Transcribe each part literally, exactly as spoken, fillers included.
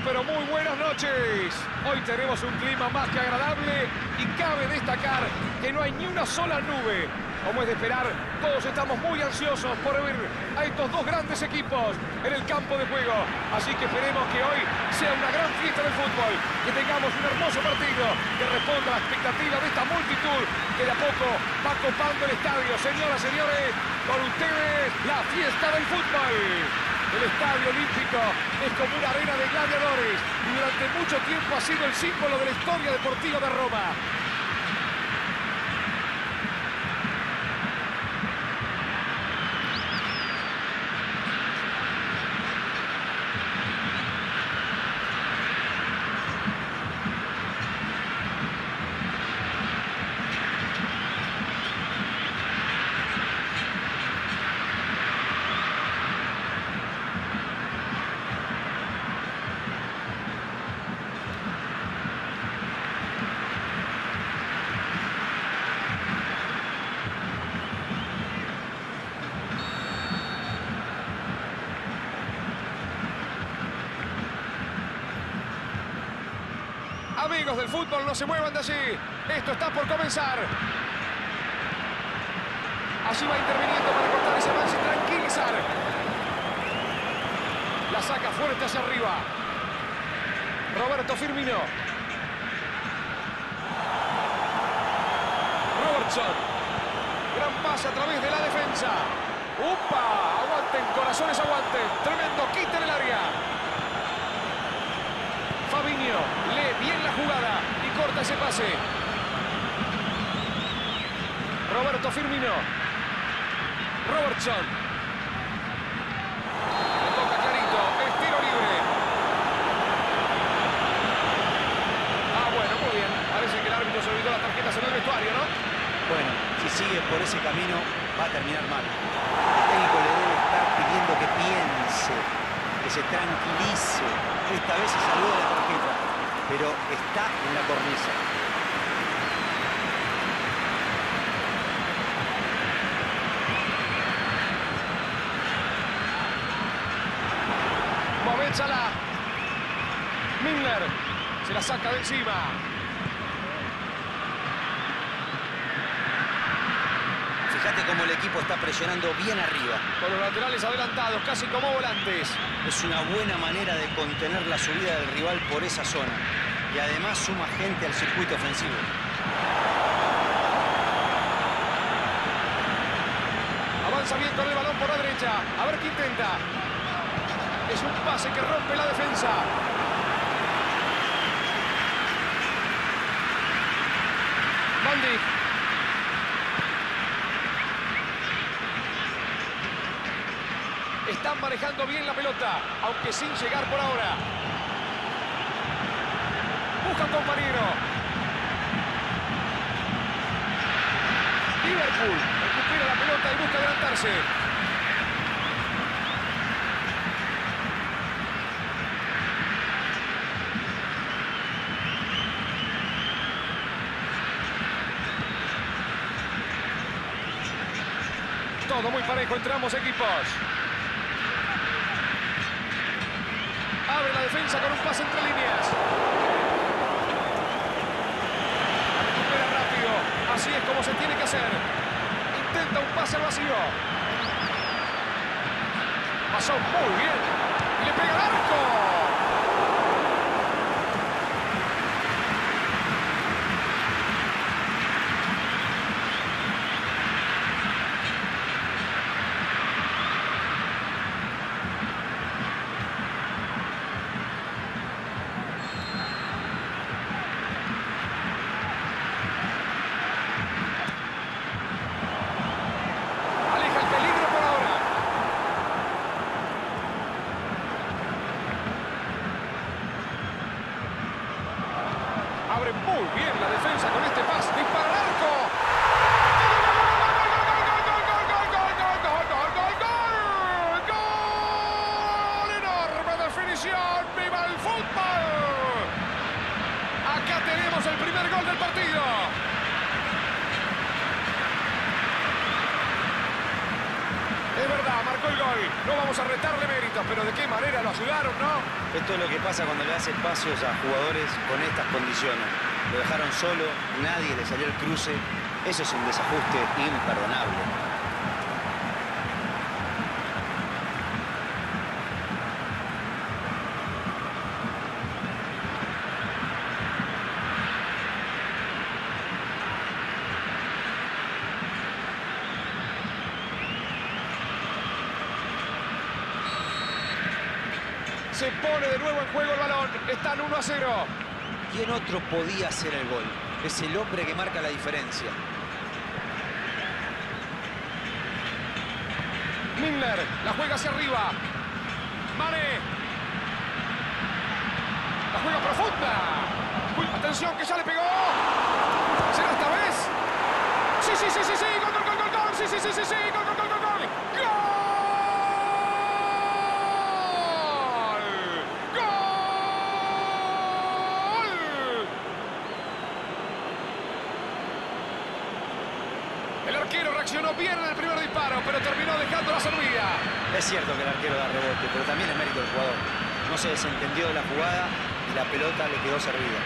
pero muy buenas noches. Hoy tenemos un clima más que agradable y cabe destacar que no hay ni una sola nube. Como es de esperar, todos estamos muy ansiosos por ver a estos dos grandes equipos en el campo de juego. Así que esperemos que hoy sea una gran fiesta del fútbol, que tengamos un hermoso partido que responda a la expectativa de esta multitud que de a poco va copando el estadio. Señoras, señores, con ustedes la fiesta del fútbol. El Estadio Olímpico es como una arena de gladiadores y durante mucho tiempo ha sido el símbolo de la historia deportiva de Roma. Amigos del fútbol, no se muevan de allí. Esto está por comenzar. Allí va interviniendo para cortar ese avance y tranquilizar. La saca fuerte hacia arriba. Roberto Firmino. Robertson. Gran pase a través de la defensa. ¡Upa! Aguanten, corazones, aguanten. Tremendo quita en el área. Fabinho lee bien la jugada y corta ese pase. Roberto Firmino. Robertson. Le toca clarito. Es tiro libre. Ah, bueno, muy bien. Parece que el árbitro se olvidó las tarjetas en el vestuario, ¿no? Bueno, si sigue por ese camino va a terminar mal. El técnico le debe estar pidiendo que piense, que se tranquilice. Esta vez se salió de la tarjeta, pero está en la cornisa. Mohamed Salah. Milner se la saca de encima. Fíjate cómo el equipo está presionando bien arriba. Con los laterales adelantados, casi como volantes. Es una buena manera de contener la subida del rival por esa zona. Y además suma gente al circuito ofensivo. Avanza bien con el balón por la derecha. A ver qué intenta. Es un pase que rompe la defensa. Van Dijk. Están manejando bien la pelota, aunque sin llegar por ahora. Busca un compañero. Liverpool recupera la pelota y busca adelantarse. Todo muy parejo entre ambos equipos. Abre la defensa con un pase entre líneas. La recupera rápido. Así es como se tiene que hacer. Intenta un pase al vacío. Pasó muy bien. Y le pega al arco. Abre muy bien la defensa con este pase. Dispara al arco. ¡Gol! ¡Enorme definición! ¡Viva el fútbol! Acá tenemos el primer gol del partido. Es verdad, marcó el gol. No vamos a retarle méritos, pero de qué manera lo ayudaron, ¿no? Esto es lo que pasa cuando le das espacios a jugadores con estas condiciones. Lo dejaron solo, nadie le salió el cruce. Eso es un desajuste imperdonable. Se pone de nuevo en juego el balón. Están uno a cero. ¿Quién otro podía hacer el gol? Es el hombre que marca la diferencia. Milner la juega hacia arriba. Mané. La juega profunda. Uy, atención que ya le pegó. ¿Será esta vez? Sí, sí, sí, sí, sí. Gol, gol, gol, gol, gol. Sí, sí, sí, sí, sí. Gol, gol, gol, gol, gol. ¡Gol! El arquero reaccionó bien en el primer disparo, pero terminó dejando la servida. Es cierto que el arquero da rebote, pero también es mérito del jugador. No se desentendió de la jugada y la pelota le quedó servida.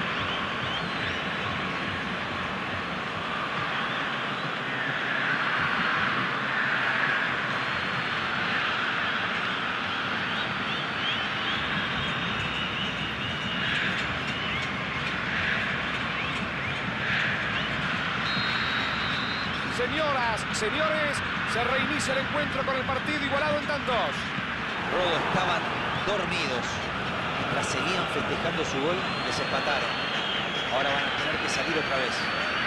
Señoras, señores, se reinicia el encuentro con el partido igualado en tantos. Rodo estaban dormidos. Mientras seguían festejando su gol, les empataron. Ahora van a tener que salir otra vez.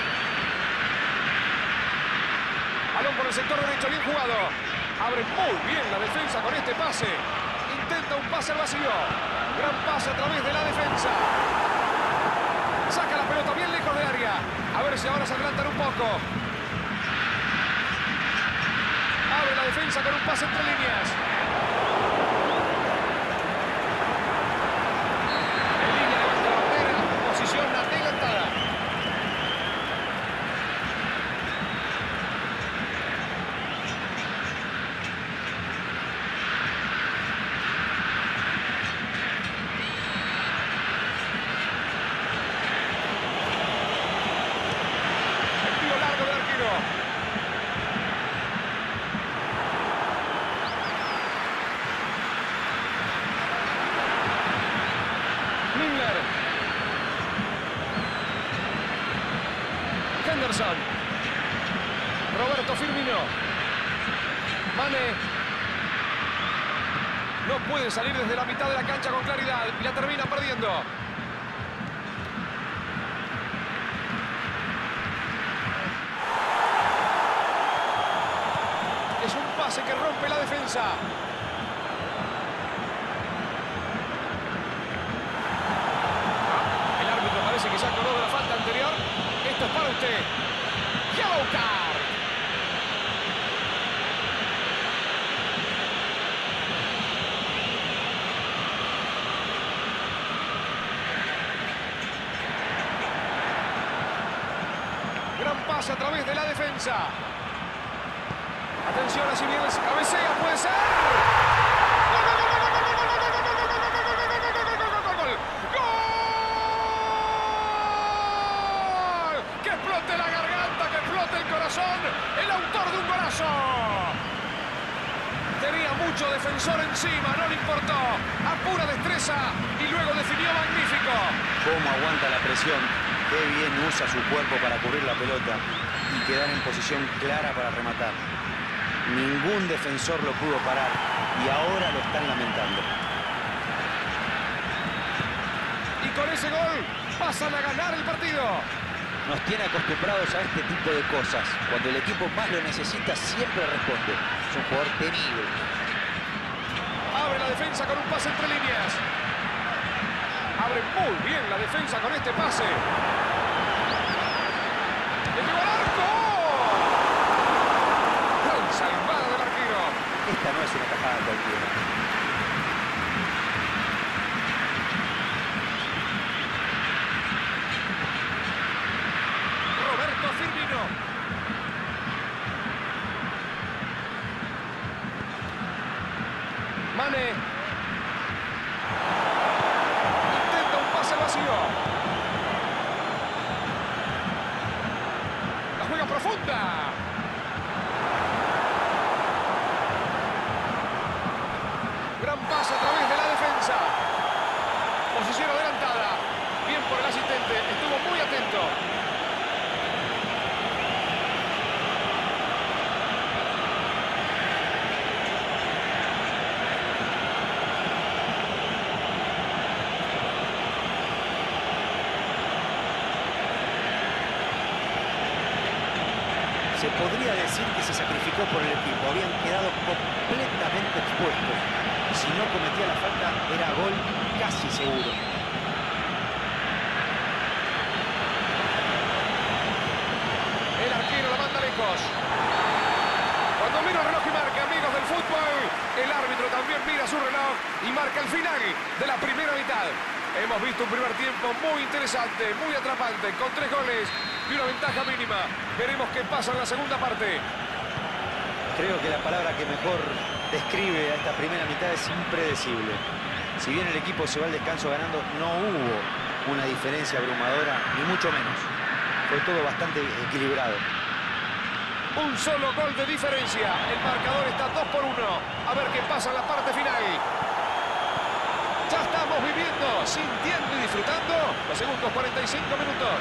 Balón por el sector derecho, bien jugado. Abre muy bien la defensa con este pase. Intenta un pase al vacío. Gran pase a través de la defensa. Saca la pelota bien lejos del área. A ver si ahora se adelantan un poco. Abre la defensa con un pase entre líneas. En línea levanta la bandera. Posición adelantada. Envío largo del arquero. Milner. Henderson. Roberto Firmino. Mané. No puede salir desde la mitad de la cancha con claridad y la termina perdiendo. Es un pase que rompe la defensa. El árbitro parece que se acordó de la falta anterior. Esto es para usted. Yellow card. Gran pase a través de la defensa. Atención, así viene, cabecea, puede ser. ¡Gol, gol, gol, gol, gol, gol, gol, gol, gol, gol, gol, gol, gol! ¡Gol! ¡Que explote la garganta, que explote el corazón! El autor de un golazo. Tenía mucho defensor encima, no le importó. A pura destreza y luego definió magnífico. Cómo aguanta la presión. Qué bien usa su cuerpo para cubrir la pelota y quedar en posición clara para rematar. Ningún defensor lo pudo parar y ahora lo están lamentando. Y con ese gol pasan a ganar el partido. Nos tiene acostumbrados a este tipo de cosas. Cuando el equipo más lo necesita, siempre responde. Es un jugador temible. Abre la defensa con un pase entre líneas. Abre muy bien la defensa con este pase. ¡Le pegó al arco! ¡Gran salvada del arquero! Esta no es una tajada cualquiera. Roberto Firmino. vacío. La juega profunda. Gran pase a través de la defensa. Posición adelantada. Bien por el asistente. Estuvo muy atento. Se podría decir que se sacrificó por el equipo. Habían quedado completamente expuestos. Si no cometía la falta, era gol casi seguro. El arquero la manda lejos. Cuando mira el reloj y marca, amigos del fútbol, el árbitro también mira su reloj y marca el final de la primera mitad. Hemos visto un primer tiempo muy interesante, muy atrapante, con tres goles y una ventaja mínima. Veremos qué pasa en la segunda parte. Creo que la palabra que mejor describe a esta primera mitad es impredecible. Si bien el equipo se va al descanso ganando, no hubo una diferencia abrumadora, ni mucho menos. Fue todo bastante equilibrado. Un solo gol de diferencia. El marcador está dos por uno. A ver qué pasa en la parte final. Ya estamos viviendo, sintiendo y disfrutando los segundos cuarenta y cinco minutos.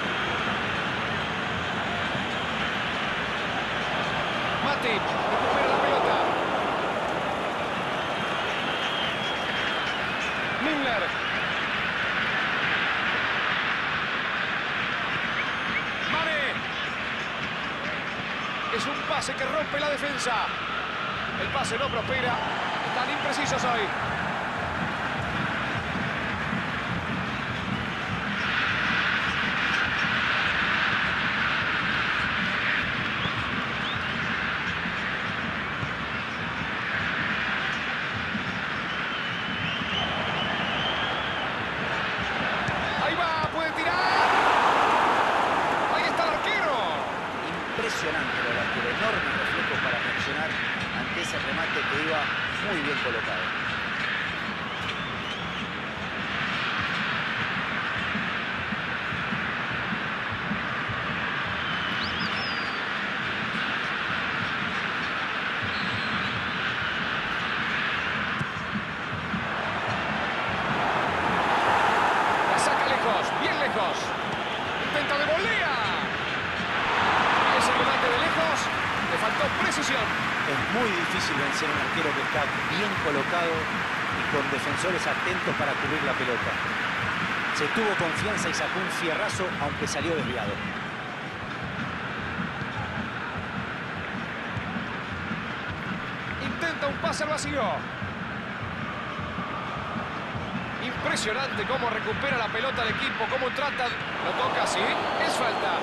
Matip recupera la pelota. Müller. Mane. Es un pase que rompe la defensa. El pase no prospera. Están imprecisos hoy. Impresionante lo del arquero, enormes reflejos para reaccionar ante ese remate que iba muy bien colocado. La saca lejos, bien lejos. Intenta de volea. Ese remate de lejos, le faltó precisión. Es muy difícil vencer a un arquero que está bien colocado y con defensores atentos para cubrir la pelota. Se tuvo confianza y sacó un fierrazo, aunque salió desviado. Intenta un pase al vacío. Impresionante cómo recupera la pelota el equipo, cómo tratan. Lo toca así, es falta.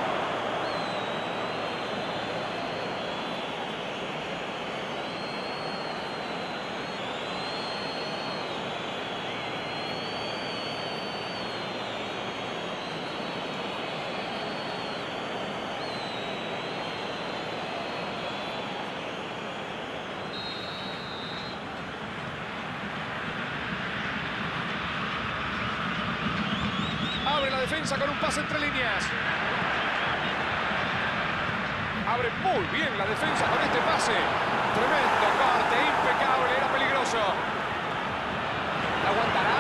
Abre la defensa con un pase entre líneas. Abre muy bien la defensa con este pase. Tremendo corte, impecable, era peligroso. ¿La aguantará?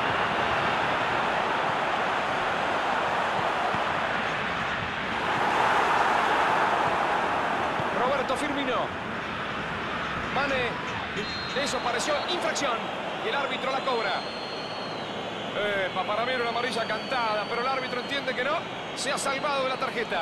Roberto Firmino. Mane. Eso pareció infracción. Y el árbitro la cobra. Eh, para mí era una amarilla cantada, pero el árbitro entiende que no. Se ha salvado de la tarjeta.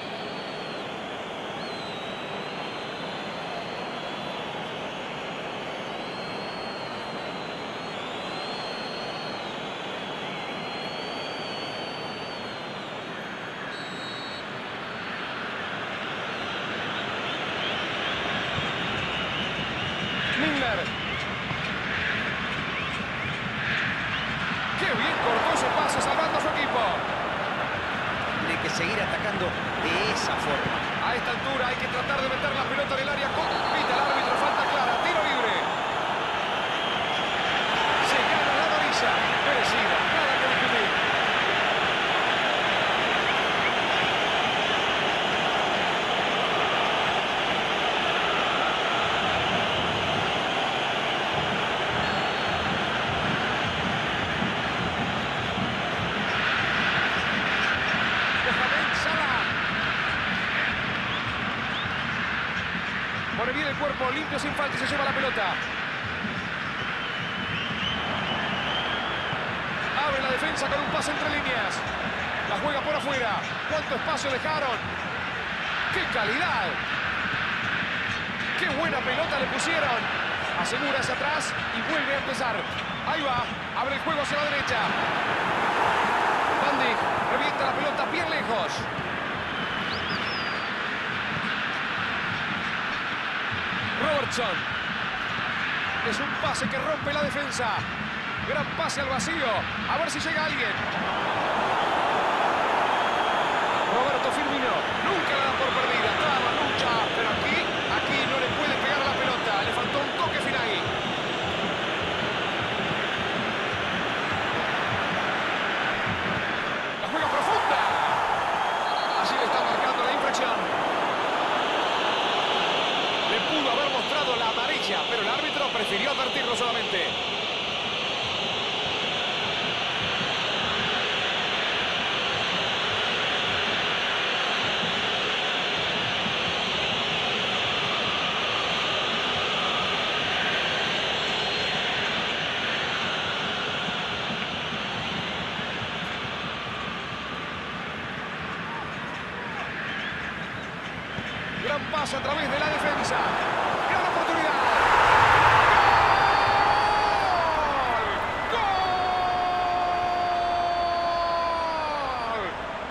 Müller. Qué bien cortó ese pase salvando a su equipo. Tiene que seguir atacando de esa forma. A esta altura hay que tratar de meter la pelota en el área. Pita el árbitro, falta clara, tiro libre. Se gana la nariza. Merecida, nada que discutir. Mantiene el cuerpo limpio sin falta y se lleva la pelota. Abre la defensa con un pase entre líneas. La juega por afuera. ¿Cuánto espacio dejaron? ¡Qué calidad! ¡Qué buena pelota le pusieron! Asegura hacia atrás y vuelve a empezar. Ahí va. Abre el juego hacia la derecha. Van Dijk revienta la pelota bien lejos. Robertson. Es un pase que rompe la defensa. Gran pase al vacío. A ver si llega alguien. Roberto Firmino. Nunca la da por perdida. Traba, lucha. Pero aquí, aquí no le puede pegar a la pelota. Le faltó un toque final. La juega profunda. Así le está marcando la infracción. Le pudo haber mostrado la amarilla, pero el árbitro prefirió advertirlo solamente. Gran pase a través de la defensa. Gran oportunidad. ¡Gol! ¡Gol!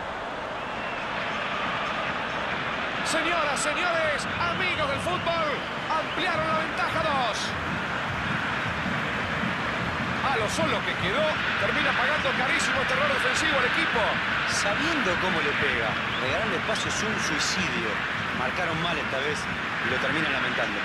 Señoras, señores, amigos del fútbol, ampliaron la ventaja dos. A lo solo que quedó, termina pagando carísimo este error defensivo al equipo. Sabiendo cómo le pega, regalarle espacio es un suicidio. Marcaron mal esta vez y lo terminan lamentando.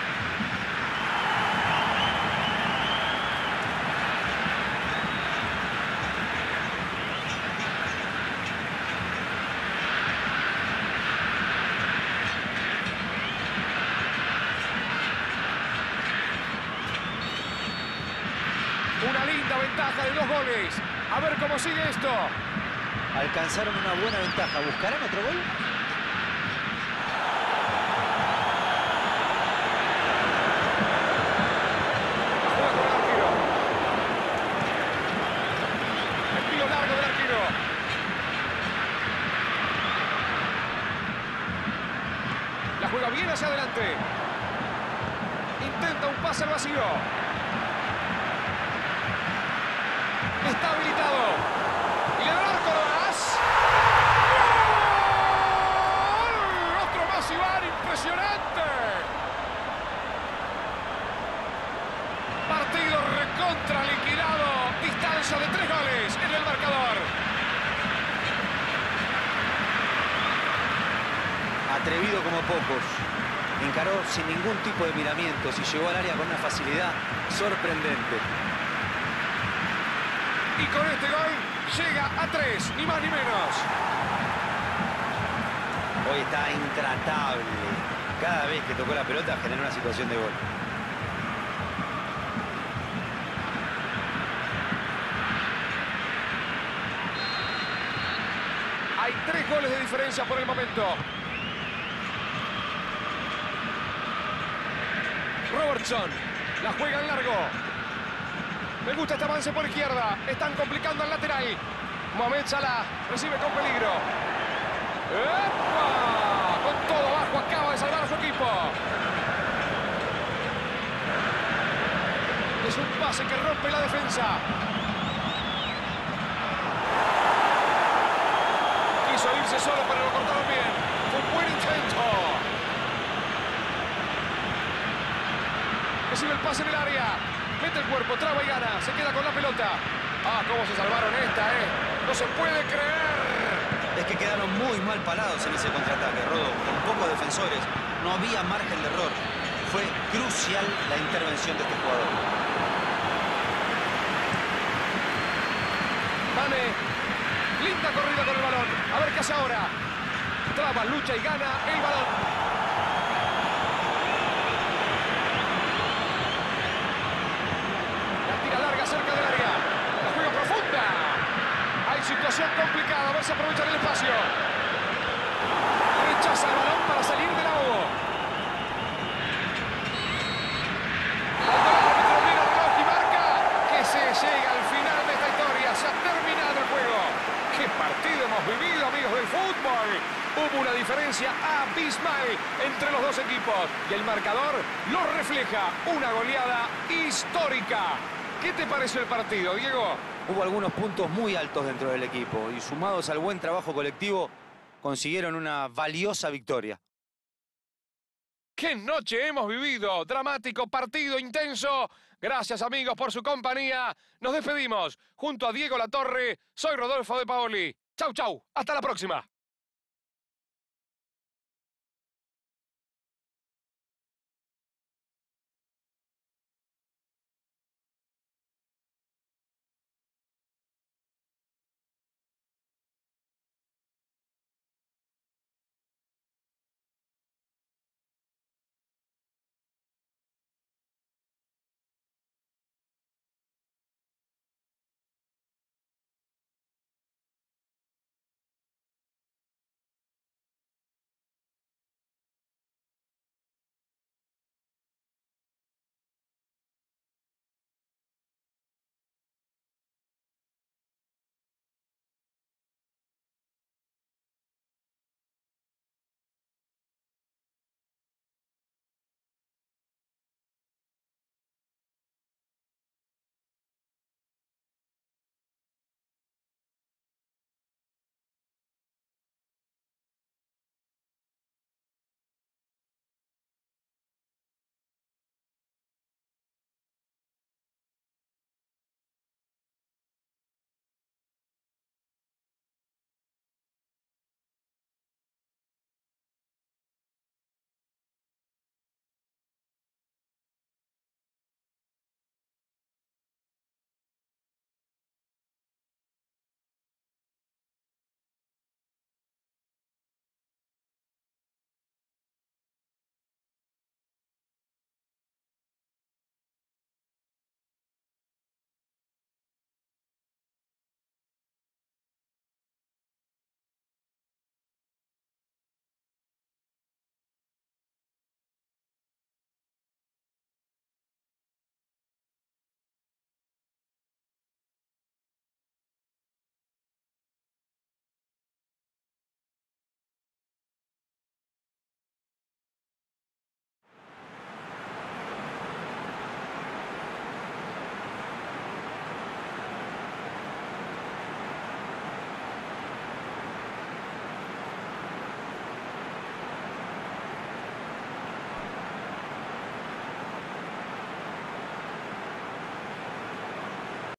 Una linda ventaja de dos goles. A ver cómo sigue esto. Alcanzaron una buena ventaja. ¿Buscarán otro gol? La juega bien hacia adelante. Intenta un pase al vacío. Está habilitado. Y le da el arco más. ¡Gol! Otro más, Iván. Impresionante. Partido recontra liquidado. Distancia de tres goles en el marcador. Atrevido como pocos. Encaró sin ningún tipo de miramientos y llegó al área con una facilidad sorprendente. Y con este gol llega a tres, ni más ni menos. Hoy está intratable. Cada vez que tocó la pelota generó una situación de gol. Hay tres goles de diferencia por el momento. Robertson, la juega en largo. Me gusta este avance por izquierda. Están complicando al lateral. Mohamed Salah recibe con peligro. ¡Epa! Con todo abajo acaba de salvar a su equipo. Es un pase que rompe la defensa. Quiso irse solo, pero lo cortaron bien. Fue un buen intento. Recibe el pase en el área. Mete el cuerpo, traba y gana. Se queda con la pelota. Ah, cómo se salvaron esta, ¿eh? No se puede creer. Es que quedaron muy mal parados en ese contraataque, Rodo. Con pocos defensores. No había margen de error. Fue crucial la intervención de este jugador. Mane. Linda corrida con el balón. A ver qué hace ahora. Traba, lucha y gana el balón. Cerca del área. La juega profunda. Hay situación complicada. A ver si aprovechan el espacio. Rechaza el balón para salir del ahogo. fútbol. Hubo una diferencia abismal entre los dos equipos y el marcador lo refleja, una goleada histórica. ¿Qué te pareció el partido, Diego? Hubo algunos puntos muy altos dentro del equipo y sumados al buen trabajo colectivo consiguieron una valiosa victoria. ¡Qué noche hemos vivido! Dramático, partido intenso. Gracias, amigos, por su compañía. Nos despedimos. Junto a Diego Latorre, soy Rodolfo de Paoli. Chau, chau. Hasta la próxima.